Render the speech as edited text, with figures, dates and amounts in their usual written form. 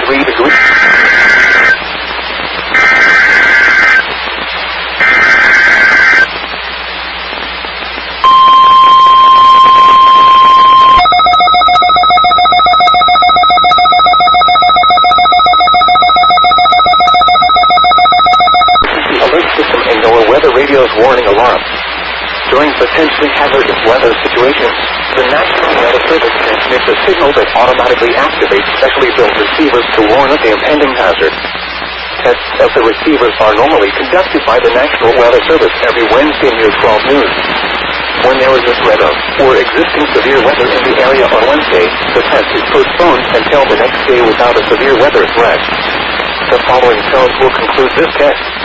3 degrees. Weather radio's warning alarm. During potentially hazardous weather situations, the National Weather Service transmits a signal that automatically activates specially built receivers to warn of the impending hazard. Tests of the receivers are normally conducted by the National Weather Service every Wednesday near 12 noon. When there is a threat of or existing severe weather in the area on Wednesday, the test is postponed until the next day without a severe weather threat. The following tones will conclude this test.